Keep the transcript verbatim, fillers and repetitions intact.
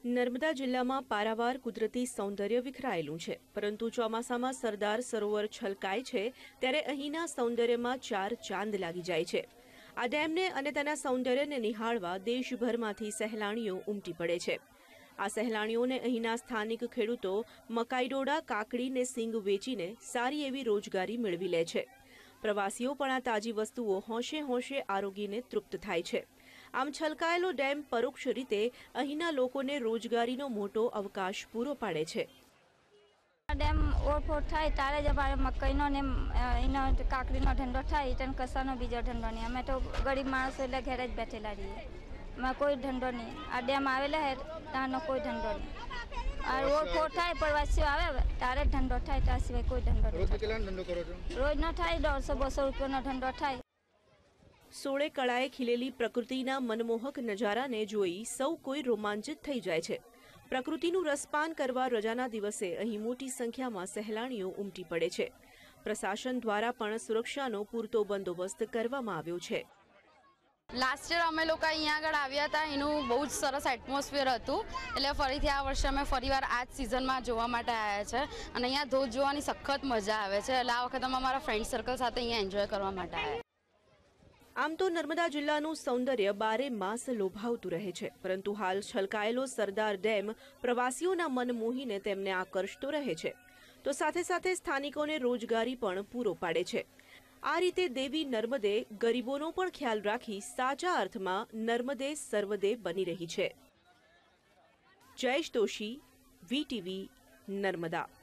નર્મદા જિલ્લામાં પારાવાર કુદરતી સૌંદર્ય વિખરાયેલું છે, પરંતુ ચોમાસામાં સરદાર સરોવર છલકાય છે ત્યારે અહીંના સૌંદર્યમાં ચાર ચાંદ લાગી જાય છે। આ ડેમને અને તેના સૌંદર્યને નિહાળવા દેશભરમાંથી સહેલાણીઓ ઉમટી પડે છે। આ સહેલાણીઓને અહીંના સ્થાનિક ખેડૂતો મકાઈ ડોડા, કાકડી ને સિંગ વેચીને સારી એવી રોજગારી મેળવી લે છે। પ્રવાસીઓ પણ આ તાજી વસ્તુઓ હોંશે હોંશે આરોગીને તૃપ્ત થાય છે। આમ છલકાયેલો ડેમ પરોક્ષ રીતે અહીંના લોકોને રોજગારીનો મોટો અવકાશ પૂરો પાડે છે। ડેમ ઓવરફ્લો થાય ત્યારે જ અમારે મકાઈનો ને એનો કાકડીનો ધંધો થાય, તેને કશાનો બીજો ધંધો નહીં। અમે તો ગરીબ માણસો એટલે ઘરે જ બેઠેલા રહીએ, એમાં કોઈ ધંધો નહીં। આ ડેમ આવેલા હે ત્યાંનો કોઈ ધંધો નહીં। આ ઓવરફ્લો થાય પ્રવાસીઓ આવે ત્યારે જ ધંધો થાય, ત્યાં સિવાય કોઈ ધંધો નહીં। રોજ કેટલાનો ધંધો કરો છો? રોજનો થાય દોઢસો બસો રૂપિયાનો ધંધો થાય। સોળે કળાએ ખીલેલી પ્રકૃતિના મનમોહક નજારાને જોઈ સૌ કોઈ રોમાંચિત થઈ જાય છે। પ્રકૃતિનું રસપાન કરવા રજાના દિવસે અહીં મોટી સંખ્યામાં સહેલાણીઓ ઉમટી પડે છે। પ્રશાસન દ્વારા પણ સુરક્ષાનો પૂરતો બંદોબસ્ત કરવામાં આવ્યો છે। લાસ્ટ યર અમે લોકો અહીંયા આગળ આવ્યા હતા, એનું બહુ જ સરસ એટમોસ્ફિયર હતું, એટલે ફરીથી આ વર્ષે અમે ફરીવાર આ જ સિઝનમાં જોવા માટે આવ્યા છે અને અહીંયા ધોધ જોવાની સખત મજા આવે છે। એટલે આ વખતે અમે અમારા ફ્રેન્ડ સર્કલ સાથે અહીંયા એન્જોય કરવા માટે આવ્યા। આમ તો નર્મદા જિલ્લાનું સૌંદર્ય બારે માસ લોભાવતું રહે છે, પરંતુ હાલ છલકાયેલો સરદાર ડેમ પ્રવાસીઓના મન મોહીને તેમને આકર્ષતો રહે છે, તો સાથે સાથે સ્થાનિકોને રોજગારી પણ પૂરો પાડે છે। આ રીતે દેવી નર્મદે ગરીબોનો પણ ખ્યાલ રાખી સાચા અર્થમાં નર્મદે સર્વદે બની રહી છે। જયેશ દોશી, વીટીવી, નર્મદા।